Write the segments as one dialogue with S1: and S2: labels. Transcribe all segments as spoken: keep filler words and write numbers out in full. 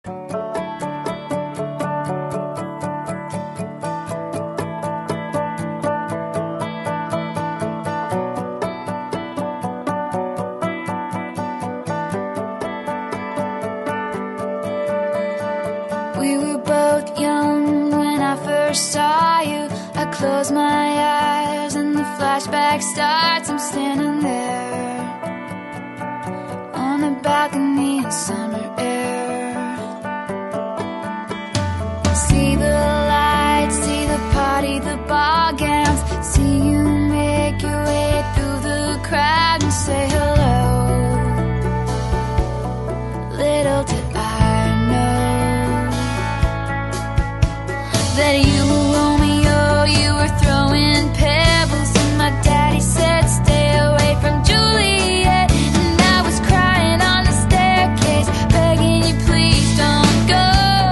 S1: We were both young when I first saw you. I close my eyes and the flashback starts. I'm standing there on the balcony in summer air. See the lights, see the party, the ball gowns. See you make your way through the crowd and say hello. Little did I know that you were Romeo, you were throwing pebbles, and my daddy said stay away from Juliet. And I was crying on the staircase, begging you please don't go.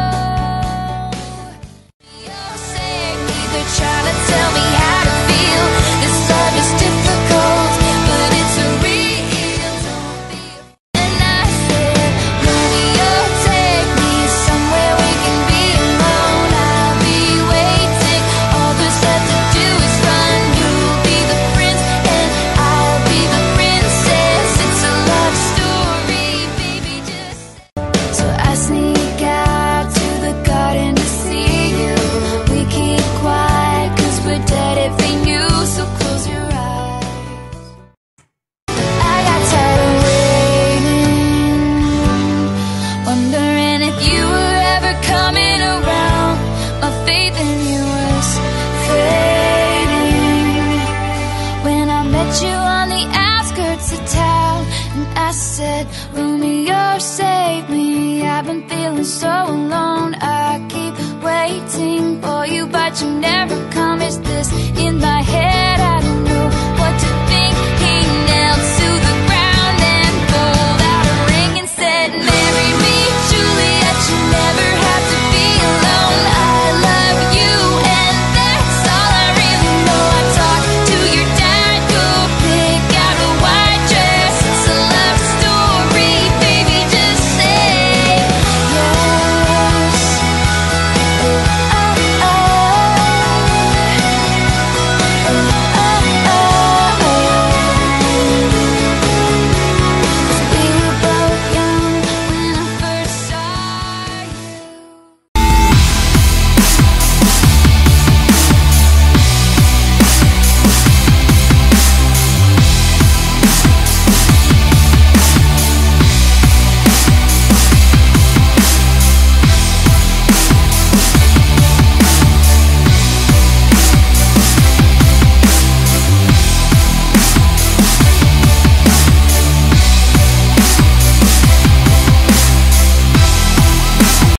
S1: You're saying either trying to tell me how to feel. This love is difficult, but it's a real, don't be. And I said, Romeo, take me somewhere we can be alone. I'll be waiting, all there's left to do is run. You'll be the prince and I'll be the princess. It's a love story, baby, just say. So I sneak out to the garden to see you. We keep quiet cause we're dead if we knew. So close your eyes. I got tired of waiting, wondering if you were ever coming around. My faith in you was fading when I met you on the outskirts of town. And I said, Romeo, save me, I've been feeling so alone. I keep waiting for you, but you never come. Is this in my head? I don't know.